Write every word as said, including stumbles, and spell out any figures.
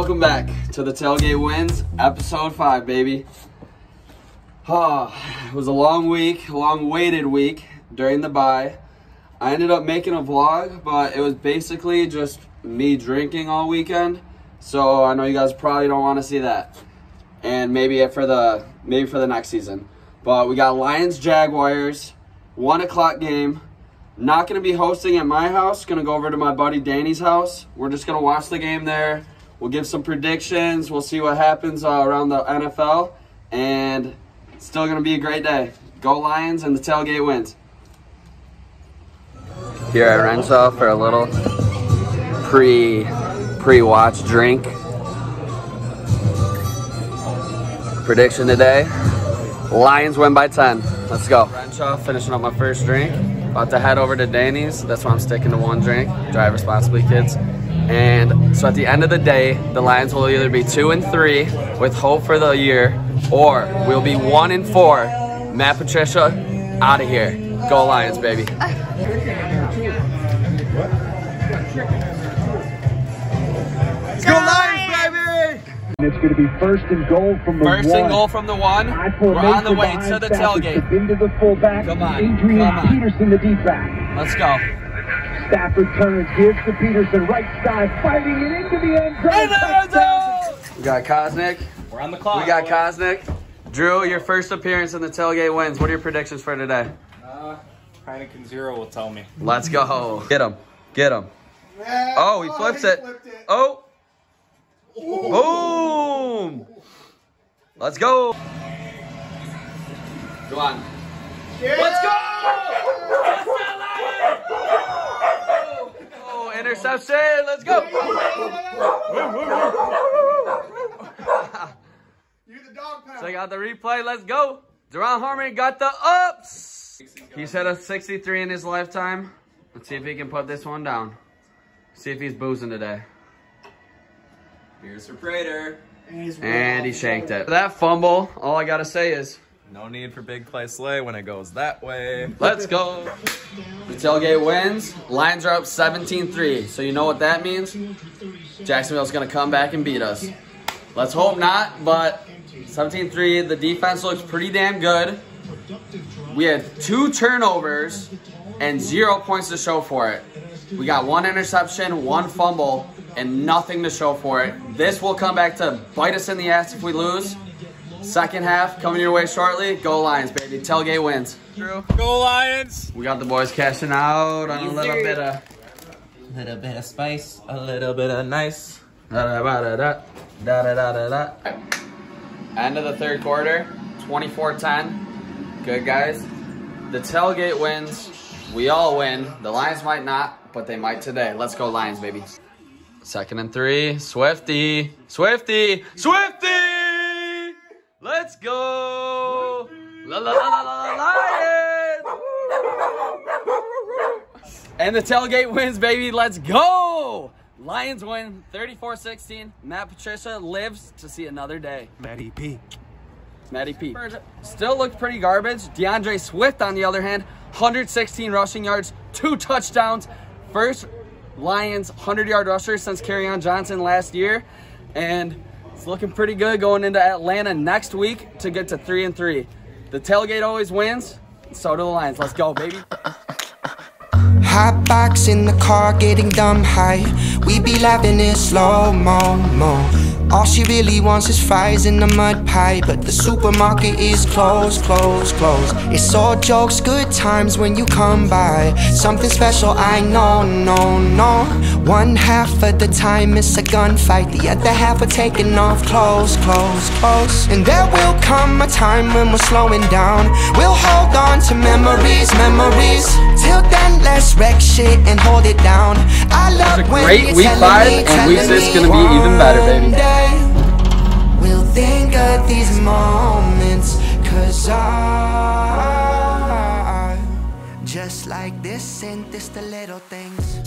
Welcome back to the Tailgate Wins, episode five, baby. Oh, it was a long week, a long-waited week during the bye. I ended up making a vlog, but it was basically just me drinking all weekend. So I know you guys probably don't want to see that, and maybe for the maybe for the next season. But we got Lions Jaguars, one o'clock game. Not gonna be hosting at my house. Gonna go over to my buddy Danny's house. We're just gonna watch the game there. We'll give some predictions. We'll see what happens uh, around the N F L, and it's still gonna be a great day. Go Lions, and the Tailgate wins. Here at Renshaw for a little pre pre watch drink. Prediction today: Lions win by ten. Let's go. Renshaw finishing up my first drink. About to head over to Danny's. That's why I'm sticking to one drink. Drive responsibly, kids. And so at the end of the day, the Lions will either be two and three with hope for the year, or we'll be one and four. Matt Patricia, out of here. Go Lions, baby. Let's go Lions, baby! It's going to be first and goal from the first one. and goal from the one. We're on the way to the tailgate. Into the fullback. Come on, Adrian come on. Peterson, the deep back. Let's go. Stafford turns, gives to Peterson, right side, fighting it into the end zone. We got Kosnick. We're on the clock. We got Kosnick. Drew, your first appearance in the Tailgate Wins. What are your predictions for today? Uh, Heineken Zero will tell me. Let's go. Get him. Get him. Oh, he flips it. Oh. Boom. Let's go. Come on. Let's go. Oh, interception. Let's go. So I got the replay. Let's go. Deron Harmon got the ups. He's hit a sixty-three in his lifetime. Let's see if he can put this one down. See if he's boozing today. Here's for Prater. And he shanked it. That fumble, all I got to say is, no need for big play slay when it goes that way. let's go. The Tailgate wins. Lions are up seventeen three. So you know what that means? Jacksonville's going to come back and beat us. Let's hope not, but seventeen three, the defense looks pretty damn good. We had two turnovers and zero points to show for it. We got one interception, one fumble, and nothing to show for it. This will come back to bite us in the ass if we lose. Second half coming your way shortly. Go Lions, baby. Tailgate wins. True. Go Lions. We got the boys cashing out on a little bit of... A little bit of spice, a little bit of nice. Da da da da da da da da da. End of the third quarter, twenty-four ten. Good, guys. The Tailgate wins. We all win. The Lions might not, but they might today. Let's go Lions, baby. Second and three. Swifty. Swifty. Swifty! Let's go! La la la la la Lions! And the Tailgate wins, baby. Let's go! Lions win thirty-four sixteen. Matt Patricia lives to see another day. Matty P. Matty P. Still looked pretty garbage. DeAndre Swift, on the other hand, one hundred sixteen rushing yards, two touchdowns. First Lions one hundred yard rusher since Kerryon Johnson last year. And it's looking pretty good going into Atlanta next week to get to three and three. The Tailgate always wins. So do the Lions. Let's go, baby. Hot box in the car, getting dumb high. We be laughing in slow-mo, mo. All she really wants is fries in the mud pie, but the supermarket is closed, closed, closed. It's all jokes, good times when you come by. Something special, I know, no, no. One half of the time it's a gunfight, the other half we're taking off close, close, close. And there will come a time when we're slowing down. We'll hold on to memories, memories. Till then, let's wreck shit and hold it down. I love It's a when great you're week five, telling me, and week telling six me gonna be even better, baby. one day we'll think of these moments, cause I just like this, and this the little things.